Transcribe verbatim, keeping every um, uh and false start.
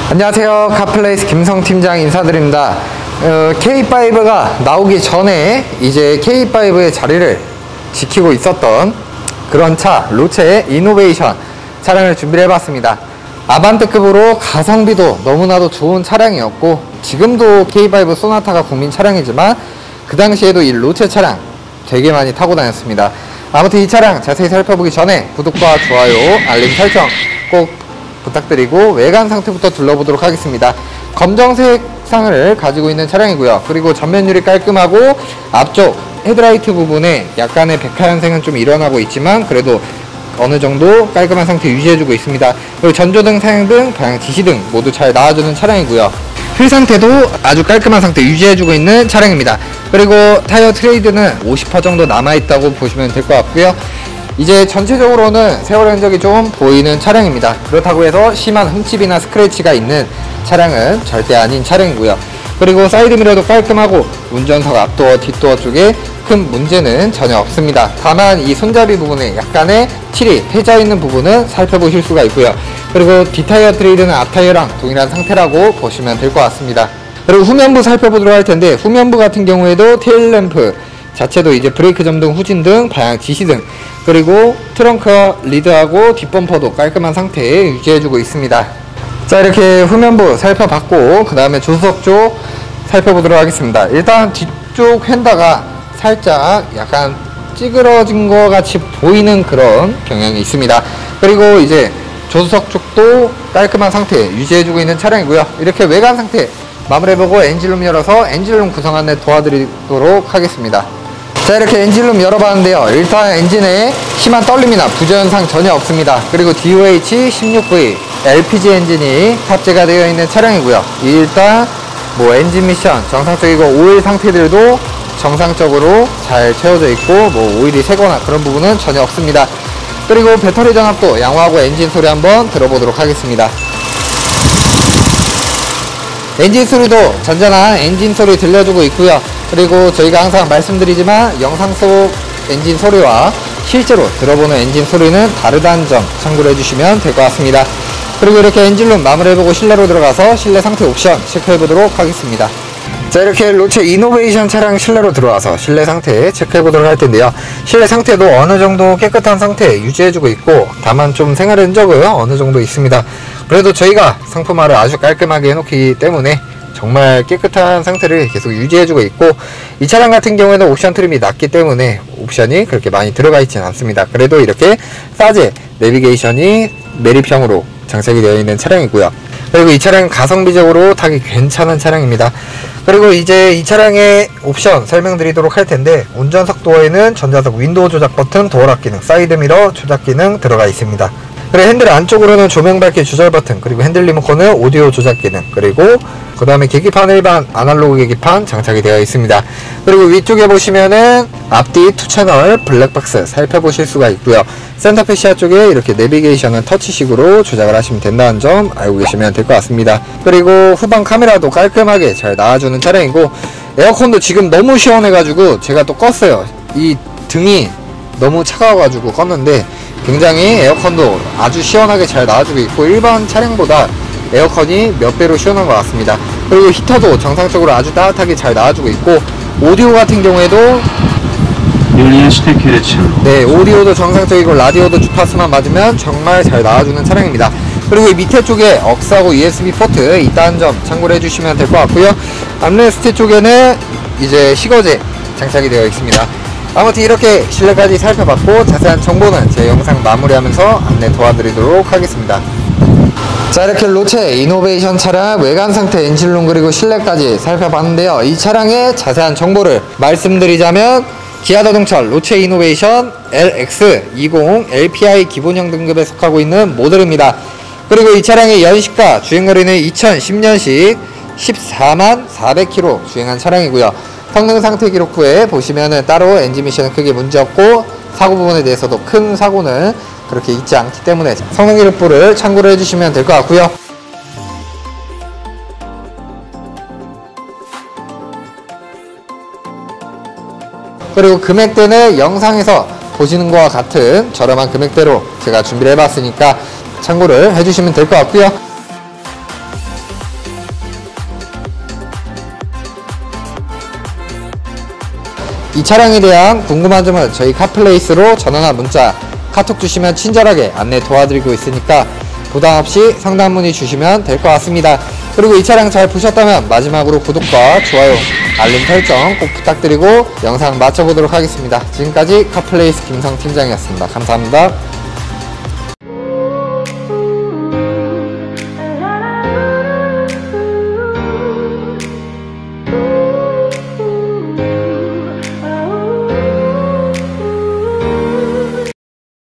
안녕하세요, 카플레이스 김성팀장 인사드립니다. 어, 케이 파이브가 나오기 전에 이제 케이 파이브의 자리를 지키고 있었던 그런 차 로체의 이노베이션 차량을 준비를 해봤습니다. 아반떼급으로 가성비도 너무나도 좋은 차량이었고, 지금도 케이 파이브 소나타가 국민 차량이지만 그 당시에도 이 로체 차량 되게 많이 타고 다녔습니다. 아무튼 이 차량 자세히 살펴보기 전에 구독과 좋아요, 알림 설정 꼭 부탁드리고 외관 상태부터 둘러보도록 하겠습니다. 검정색 상을 가지고 있는 차량이고요. 그리고 전면율이 깔끔하고 앞쪽 헤드라이트 부분에 약간의 백화현생은 좀 일어나고 있지만 그래도 어느 정도 깔끔한 상태 유지해주고 있습니다. 그리고 전조등, 사양등, 방향 지시등 모두 잘 나와주는 차량이고요. 휠 상태도 아주 깔끔한 상태 유지해주고 있는 차량입니다. 그리고 타이어 트레이드는 오십 퍼센트 정도 남아있다고 보시면 될 것 같고요. 이제 전체적으로는 세월 흔적이 좀 보이는 차량입니다. 그렇다고 해서 심한 흠집이나 스크래치가 있는 차량은 절대 아닌 차량이고요. 그리고 사이드미러도 깔끔하고 운전석 앞도어, 뒷도어 쪽에 큰 문제는 전혀 없습니다. 다만 이 손잡이 부분에 약간의 칠이 해져 있는 부분은 살펴보실 수가 있고요. 그리고 뒷타이어 트레이드는 앞타이어랑 동일한 상태라고 보시면 될 것 같습니다. 그리고 후면부 살펴보도록 할 텐데, 후면부 같은 경우에도 테일램프 자체도 이제 브레이크 점등, 후진등, 방향 지시등, 그리고 트렁크 리드하고 뒷범퍼도 깔끔한 상태에 유지해주고 있습니다. 자, 이렇게 후면부 살펴봤고 그 다음에 조수석 쪽 살펴보도록 하겠습니다. 일단 뒤쪽 휀다가 살짝 약간 찌그러진 것 같이 보이는 그런 경향이 있습니다. 그리고 이제 조수석 쪽도 깔끔한 상태 유지해주고 있는 차량이고요. 이렇게 외관 상태 마무리해보고 엔진룸 열어서 엔진룸 구성 안내 도와드리도록 하겠습니다. 자, 이렇게 엔진룸 열어봤는데요. 일단 엔진에 심한 떨림이나 부저현상 전혀 없습니다. 그리고 디 오 에이치 십육 브이 엘피지 엔진이 탑재가 되어 있는 차량이고요. 일단 뭐 엔진 미션 정상적이고 오일 상태들도 정상적으로 잘 채워져 있고 뭐 오일이 새거나 그런 부분은 전혀 없습니다. 그리고 배터리 전압도 양호하고 엔진 소리 한번 들어보도록 하겠습니다. 엔진 소리도 잔잔한 엔진 소리 들려주고 있고요. 그리고 저희가 항상 말씀드리지만 영상 속 엔진 소리와 실제로 들어보는 엔진 소리는 다르다는 점 참고를 해주시면 될 것 같습니다. 그리고 이렇게 엔진룸 마무리해보고 실내로 들어가서 실내 상태 옵션 체크해보도록 하겠습니다. 자, 이렇게 로체 이노베이션 차량 실내로 들어와서 실내 상태 체크해보도록 할 텐데요. 실내 상태도 어느 정도 깨끗한 상태 유지해주고 있고, 다만 좀 생활 흔적은 어느 정도 있습니다. 그래도 저희가 상품화를 아주 깔끔하게 해놓기 때문에 정말 깨끗한 상태를 계속 유지해주고 있고, 이 차량 같은 경우에는 옵션 트림이 낮기 때문에 옵션이 그렇게 많이 들어가 있지는 않습니다. 그래도 이렇게 사제 내비게이션이 매립형으로 장착이 되어 있는 차량이고요. 그리고 이 차량은 가성비적으로 타기 괜찮은 차량입니다. 그리고 이제 이 차량의 옵션 설명드리도록 할 텐데, 운전석 도어에는 전자석 윈도우 조작 버튼, 도어락 기능, 사이드미러 조작 기능 들어가 있습니다. 그리고 핸들 안쪽으로는 조명 밝기 조절 버튼, 그리고 핸들 리모컨은 오디오 조작 기능, 그리고 그 다음에 계기판 일반 아날로그 계기판 장착이 되어 있습니다. 그리고 위쪽에 보시면은 앞뒤 투 채널 블랙박스 살펴보실 수가 있고요. 센터페시아 쪽에 이렇게 내비게이션은 터치식으로 조작을 하시면 된다는 점 알고 계시면 될 것 같습니다. 그리고 후방 카메라도 깔끔하게 잘 나와주는 차량이고, 에어컨도 지금 너무 시원해가지고 제가 또 껐어요. 이 등이 너무 차가워가지고 껐는데 굉장히 에어컨도 아주 시원하게 잘 나와주고 있고, 일반 차량보다 에어컨이 몇 배로 시원한 것 같습니다. 그리고 히터도 정상적으로 아주 따뜻하게 잘 나와주고 있고, 오디오 같은 경우에도 네, 오디오도 정상적이고 라디오도 주파수만 맞으면 정말 잘 나와주는 차량입니다. 그리고 이 밑에 쪽에 억스하고 유에스비 포트 있다는 점 참고를 해주시면 될 것 같고요. 암레스트 쪽에는 이제 식어제 장착이 되어 있습니다. 아무튼 이렇게 실내까지 살펴봤고, 자세한 정보는 제 영상 마무리하면서 안내 도와드리도록 하겠습니다. 자, 이렇게 로체 이노베이션 차량 외관 상태, 엔진룸 그리고 실내까지 살펴봤는데요. 이 차량의 자세한 정보를 말씀드리자면, 기아자동차 로체 이노베이션 엘엑스 이십 엘피아이 기본형 등급에 속하고 있는 모델입니다. 그리고 이 차량의 연식과 주행거리는 이천십 년식 십사만 사백 킬로미터 주행한 차량이고요. 성능 상태 기록 후에 보시면은 따로 엔진 미션은 크게 문제없고, 사고 부분에 대해서도 큰 사고는 그렇게 있지 않기 때문에 성능 기록부를 참고를 해주시면 될 것 같고요. 그리고 금액대는 영상에서 보시는 것과 같은 저렴한 금액대로 제가 준비를 해봤으니까 참고를 해주시면 될 것 같고요. 이 차량에 대한 궁금한 점은 저희 카플레이스로 전화나 문자, 카톡 주시면 친절하게 안내 도와드리고 있으니까 부담 없이 상담 문의 주시면 될 것 같습니다. 그리고 이 차량 잘 보셨다면 마지막으로 구독과 좋아요, 알림 설정 꼭 부탁드리고 영상 마쳐보도록 하겠습니다. 지금까지 카플레이스 김성 팀장이었습니다. 감사합니다.